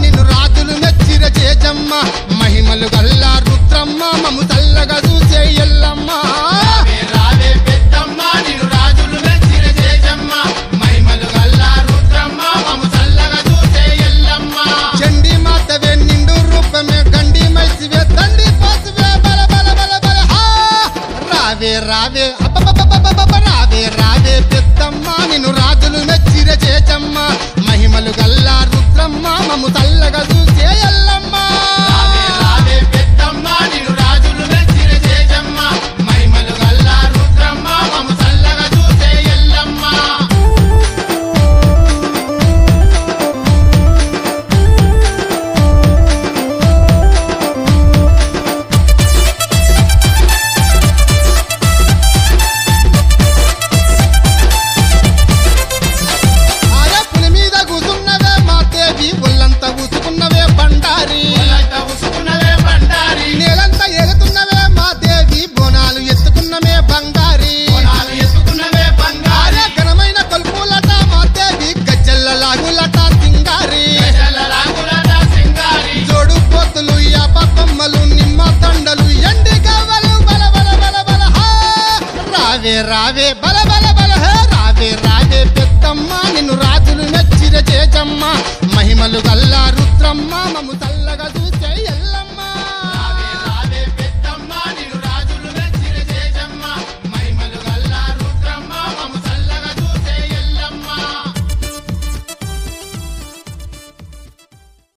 నిన్ను రాజులు మెచ్చిర చేజమ్మ మహిమలు గల్లా రుద్రమ్మ మము చల్లగా చూసే ఎల్లమ్మ రావే పెద్దమ్మ నిన్ను రాజులు మెచ్చిర చేజమ్మ మహిమలు గల్లా రుద్రమ్మ మము చల్లగా చూసే ఎల్లమ్మ చండి మాతవే నిండు రూపమే గండి మైసివే తండి పాసువే బల బల బల బల రావే రావే రావే రావే పెద్దమ్మ నిన్ను రాజులు మెచ్చిర చేజమ్మ మహిమలు గల్లా రుద్రమ్మ మము చల్లగా చూసే ఎల్లమ్మ రావే పెద్దమ్మ నిన్ను రాజులు మెచ్చిర చేజమ్మ మహిమలు గల్లా రుద్రమ్మ మము చల్లగా చూసే ఎల్లమ్మ పులి మీద కూసున్నవే మా దేవి ఒళ్ళంతా ఊసుకున్నవే బండారి ఉసుకున్నవే బండారి నేలంతా ఎగుతున్నవే మా దేవి బోనాలు ఎత్తుకున్నవే బంగారి కొనాలు ఎత్తుకున్నవే బంగారి ఘనమైన కొల్పులట మా దేవి గజ్జల్ల లాగులట సింగారి రాగులట సింగారి జోడు పోతులు యాప కొమ్మలు నిమ్మ దండలు ఎండి గవ్వలు బల బల బల బల రావే రావే బల బల బల రావే రావే పెద్దమ్మ నిన్ను రాజులు మెచ్చిర చేజమ్మ మహిమలు గల్లా రుద్రమ్మ మము చల్లగా చూసి